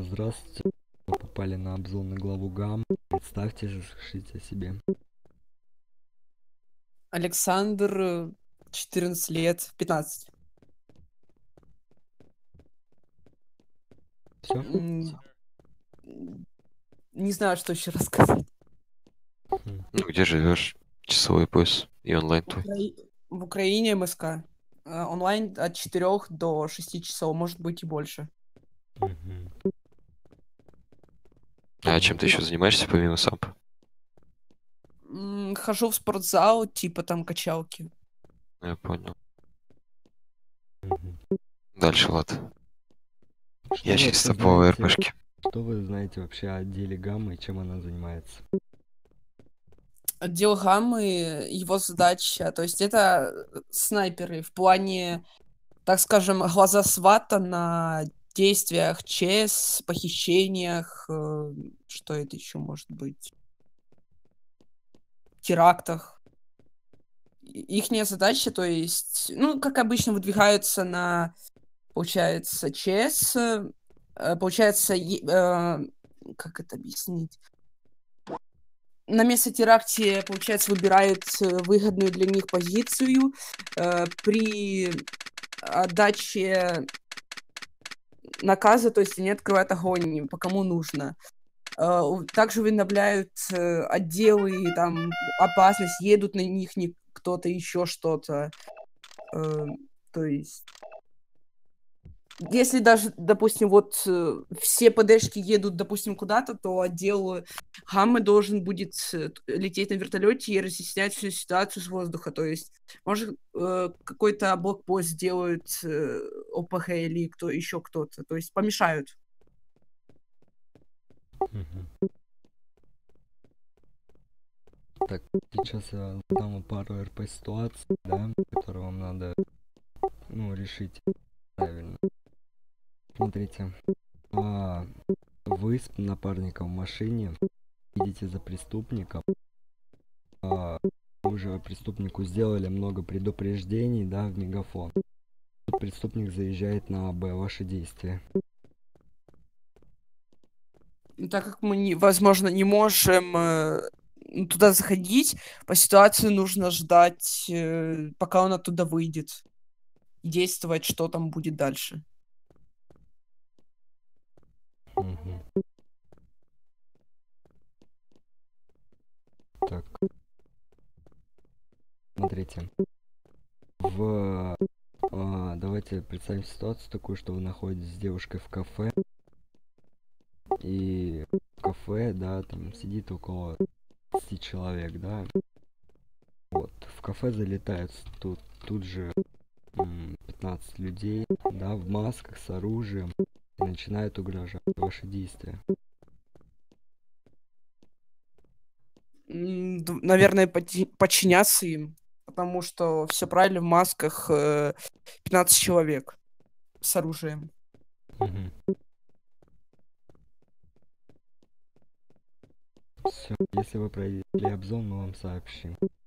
Здравствуйте. Вы попали на обзор на главу ГАМ. Представьте, расскажите о себе. Александр, 14 лет, 15. Все? М, Не знаю, что еще рассказать. Ну, где живешь? Часовой пояс и онлайн В, твой. В Украине МСК. Онлайн от 4 до 6 часов, может быть и больше. А чем ты еще занимаешься помимо САП? Хожу в спортзал, типа там качалки. Я понял. Дальше, Влад. Что Я вы чисто вообще по знаете? РПшке. Что вы знаете вообще о деле ГАМ и чем она занимается? Отдел гаммы, его задача, то есть это снайперы в плане, так скажем, глаза свата на действиях ЧС, похищениях, что это еще может быть, терактах. Ихняя задача, то есть, ну, как обычно, выдвигаются на, получается, ЧС, получается, как это объяснить? На место теракте, получается, выбирают выгодную для них позицию. При отдаче наказа, то есть они открывают огонь по кому нужно. Также уведомляют отделы, там, опасность, едут на них не кто-то, еще что-то. Э, То есть, если даже, допустим, вот все ПДшки едут, допустим, куда-то, то отдел Гаммы должен будет лететь на вертолете и разъяснять всю ситуацию с воздуха. То есть, может, какой-то блокпост сделают ОПГ или кто еще кто-то. То есть помешают. Так, сейчас я задам вам пару РП ситуаций, да, которые вам надо, решить правильно. Смотрите, вы с напарником в машине едете за преступником, вы уже преступнику сделали много предупреждений, да, в мегафон. Тут преступник заезжает на АБ, ваши действия. Так как мы, возможно, не можем туда заходить, по ситуации нужно ждать, пока он оттуда выйдет, и действовать, что там будет дальше. Мгм. Так, смотрите. Давайте представим ситуацию такую, что вы находитесь с девушкой в кафе, и в кафе, да, там сидит около 10 человек, да. Вот, в кафе залетают тут же 15 людей, да, в масках, с оружием, и начинают угрожать ваши действия. Наверное, подчиняться им, потому что все правильно, в масках 15 человек с оружием. Мгм. Все, если вы пройдете обзор, мы вам сообщим.